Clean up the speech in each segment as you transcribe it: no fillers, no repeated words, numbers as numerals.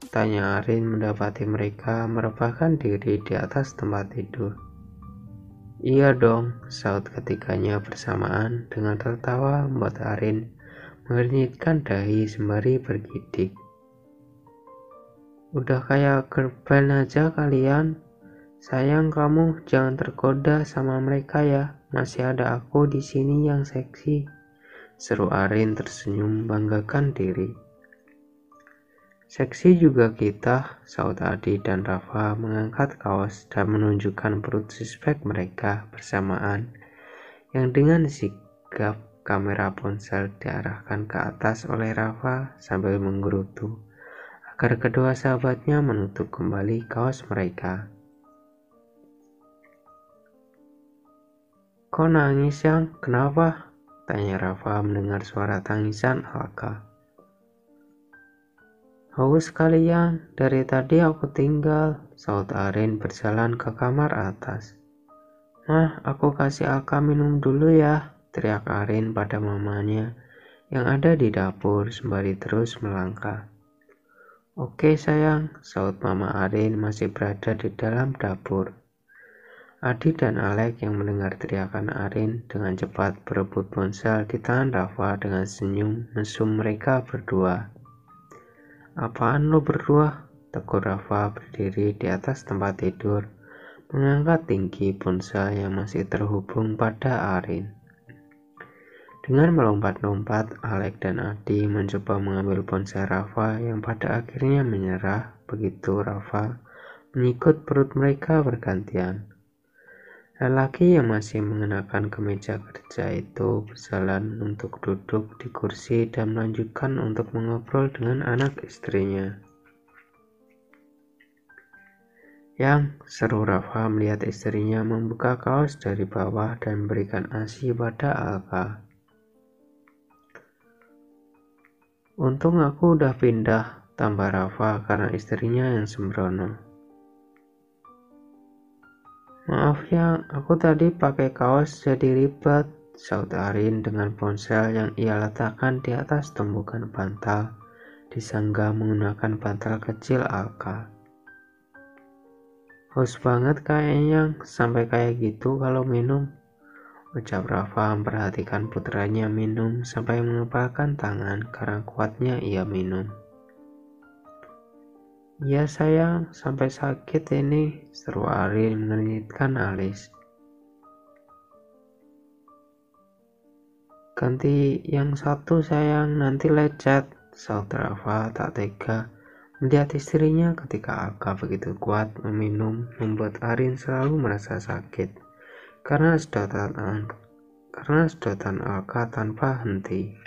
Tanya Arin mendapati mereka merebahkan diri di atas tempat tidur. Iya dong, saut ketiganya bersamaan dengan tertawa membuat Arin mengernyitkan dahi sembari bergidik. Udah kayak gerban aja kalian. Sayang kamu jangan tergoda sama mereka ya. Masih ada aku di sini yang seksi. Seru Arin tersenyum membanggakan diri. Seksi juga kita, saut Adi dan Rafa mengangkat kaos dan menunjukkan perut suspek mereka bersamaan, yang dengan sigap kamera ponsel diarahkan ke atas oleh Rafa sambil menggerutu, agar kedua sahabatnya menutup kembali kaos mereka. Kok nangis yang? Kenapa? Tanya Rafa mendengar suara tangisan Alka. Haus kalian, dari tadi aku tinggal, saut Arin berjalan ke kamar atas. Mah, aku kasih Alka minum dulu ya, teriak Arin pada mamanya yang ada di dapur sembari terus melangkah. Oke sayang, saut mama Arin masih berada di dalam dapur. Adi dan Alek yang mendengar teriakan Arin dengan cepat berebut ponsel di tangan Rafa dengan senyum mesum mereka berdua. Apaan lo berdua? Tegur Rafa berdiri di atas tempat tidur, mengangkat tinggi ponsel yang masih terhubung pada Arin. Dengan melompat-lompat, Alek dan Adi mencoba mengambil ponsel Rafa yang pada akhirnya menyerah begitu Rafa menyikut perut mereka bergantian. Lelaki yang masih mengenakan kemeja kerja itu berjalan untuk duduk di kursi dan melanjutkan untuk mengobrol dengan anak istrinya. Yang, seru Rafa melihat istrinya membuka kaos dari bawah dan memberikan ASI pada Alka. Untung aku udah pindah, tambah Rafa karena istrinya yang sembrono. Maaf ya, aku tadi pakai kaos jadi ribet, saut Arin dengan ponsel yang ia letakkan di atas tumpukan bantal, disanggah menggunakan bantal kecil Alka. Haus banget kayaknya, sampai kayak gitu kalau minum, ucap Rafa memperhatikan putranya minum sampai mengepalkan tangan karena kuatnya ia minum. Iya sayang, sampai sakit ini, seru Arin mengernyitkan alis. Ganti yang satu sayang, nanti lecet, saut Rafa tak tega melihat istrinya ketika Alka begitu kuat meminum membuat Arin selalu merasa sakit karena sedotan Alka tanpa henti.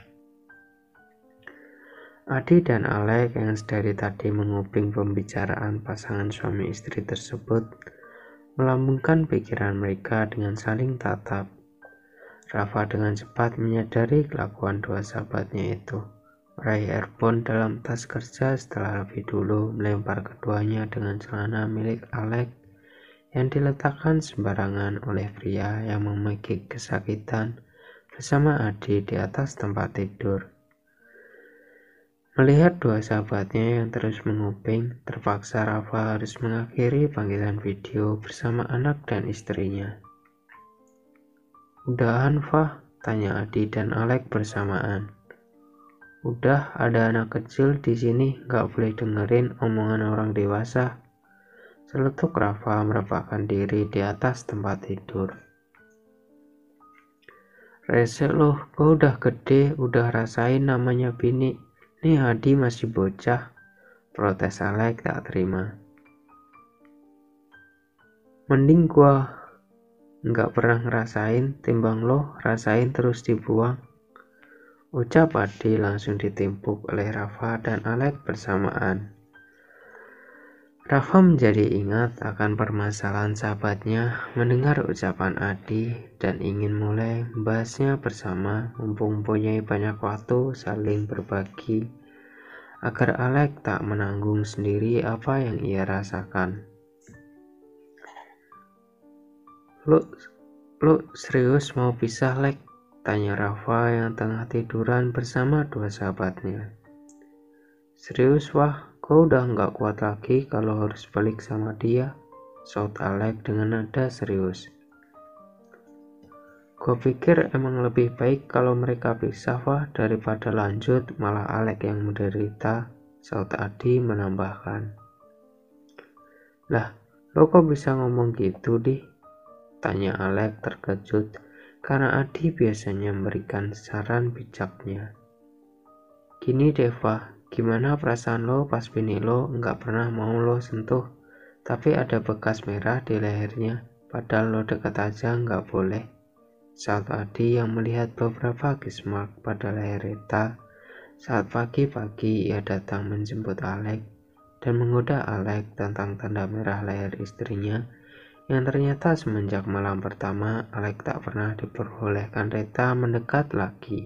Adi dan Alek yang sedari tadi menguping pembicaraan pasangan suami istri tersebut melambungkan pikiran mereka dengan saling tatap. Rafa dengan cepat menyadari kelakuan dua sahabatnya itu, meraih earphone dalam tas kerja setelah lebih dulu melempar keduanya dengan celana milik Alek yang diletakkan sembarangan oleh pria yang memiliki kesakitan bersama Adi di atas tempat tidur. Melihat dua sahabatnya yang terus menguping, terpaksa Rafa harus mengakhiri panggilan video bersama anak dan istrinya. Udahan, Fah? Tanya Adi dan Alek bersamaan. Udah, ada anak kecil di sini, gak boleh dengerin omongan orang dewasa. Seletuk Rafa merebahkan diri di atas tempat tidur. Rese loh, gue udah gede, udah rasain namanya bini. Nih Adi masih bocah, protes Alek tak terima. Mending gua nggak pernah ngerasain, timbang lo rasain terus dibuang, ucap Adi langsung ditimpuk oleh Rafa dan Alek bersamaan. Rafa menjadi ingat akan permasalahan sahabatnya mendengar ucapan Adi dan ingin mulai membahasnya bersama mumpung mempunyai banyak waktu saling berbagi agar Alek tak menanggung sendiri apa yang ia rasakan. Lu serius mau pisah, Lek? Tanya Rafa yang tengah tiduran bersama dua sahabatnya. Serius, Wah, Gue udah nggak kuat lagi kalau harus balik sama dia, saut Alek dengan nada serius. Gue pikir emang lebih baik kalau mereka pisah, Wah, daripada lanjut malah Alek yang menderita, saut Adi menambahkan. Lah, lo kok bisa ngomong gitu, Di? Tanya Alek terkejut, karena Adi biasanya memberikan saran bijaknya. Gini Deva, gimana perasaan lo pas bini lo nggak pernah mau lo sentuh, tapi ada bekas merah di lehernya, padahal lo deket aja nggak boleh. Saat Adi yang melihat beberapa kismark pada leher Rita, saat pagi-pagi ia datang menjemput Alek dan menggoda Alek tentang tanda merah leher istrinya, yang ternyata semenjak malam pertama Alek tak pernah diperbolehkan Rita mendekat lagi.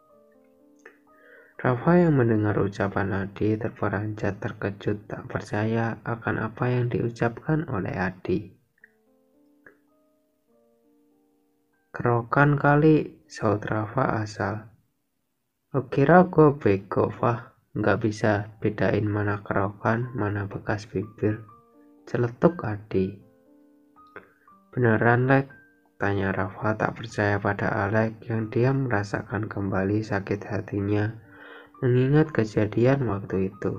Rafa yang mendengar ucapan Adi terperanjat terkejut tak percaya akan apa yang diucapkan oleh Adi. Kerokan kali, saut Rafa asal. Lo kira gue bego, Fah? Nggak bisa bedain mana kerokan, mana bekas bibir. Celetuk Adi. Beneran, Lek? Tanya Rafa tak percaya pada Alek yang dia merasakan kembali sakit hatinya mengingat kejadian waktu itu.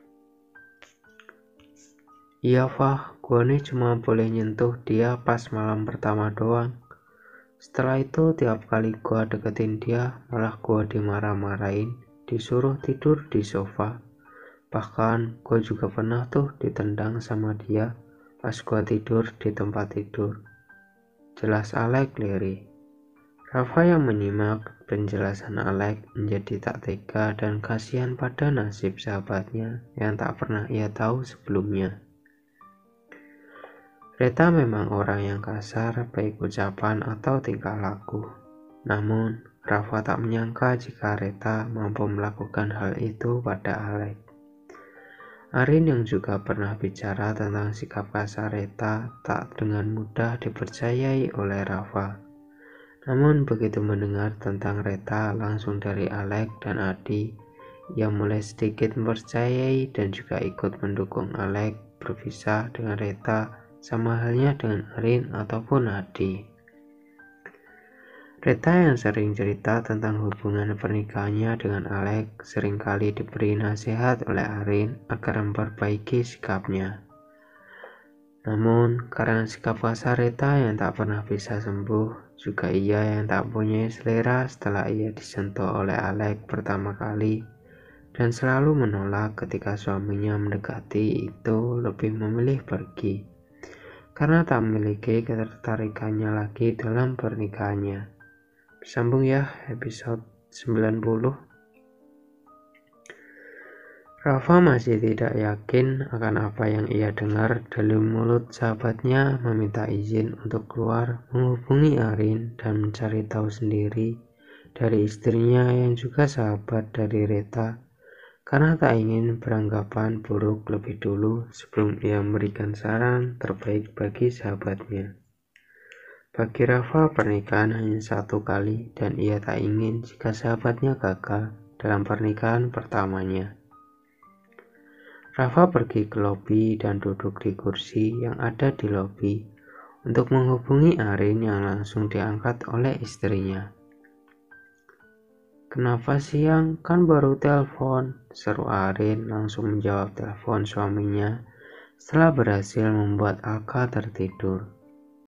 Iya, Fah, gue nih cuma boleh nyentuh dia pas malam pertama doang. Setelah itu tiap kali gue deketin dia malah gue dimarah-marahin, disuruh tidur di sofa. Bahkan gue juga pernah tuh ditendang sama dia pas gue tidur di tempat tidur. Jelas Alek lirih. Rafa yang menyimak penjelasan Alek menjadi tak tega dan kasihan pada nasib sahabatnya yang tak pernah ia tahu sebelumnya. Rita memang orang yang kasar baik ucapan atau tingkah laku. Namun, Rafa tak menyangka jika Rita mampu melakukan hal itu pada Alek. Arin yang juga pernah bicara tentang sikap kasar Rita tak dengan mudah dipercayai oleh Rafa. Namun begitu mendengar tentang Rita langsung dari Alek dan Adi, ia mulai sedikit mempercayai dan juga ikut mendukung Alek berpisah dengan Rita sama halnya dengan Arin ataupun Adi. Rita yang sering cerita tentang hubungan pernikahannya dengan Alek seringkali diberi nasihat oleh Arin agar memperbaiki sikapnya. Namun, karena sikap kasar Rita yang tak pernah bisa sembuh, juga ia yang tak punya selera setelah ia disentuh oleh Alek pertama kali, dan selalu menolak ketika suaminya mendekati itu lebih memilih pergi, karena tak memiliki ketertarikannya lagi dalam pernikahannya. Sambung ya, episode 90. Rafa masih tidak yakin akan apa yang ia dengar dari mulut sahabatnya meminta izin untuk keluar menghubungi Arin dan mencari tahu sendiri dari istrinya yang juga sahabat dari Rita karena tak ingin beranggapan buruk lebih dulu sebelum ia memberikan saran terbaik bagi sahabatnya. Bagi Rafa pernikahan hanya satu kali dan ia tak ingin jika sahabatnya gagal dalam pernikahan pertamanya. Rafa pergi ke lobi dan duduk di kursi yang ada di lobi untuk menghubungi Arin yang langsung diangkat oleh istrinya. Kenapa siang? Kan baru telepon, seru Arin langsung menjawab telepon suaminya setelah berhasil membuat Alka tertidur.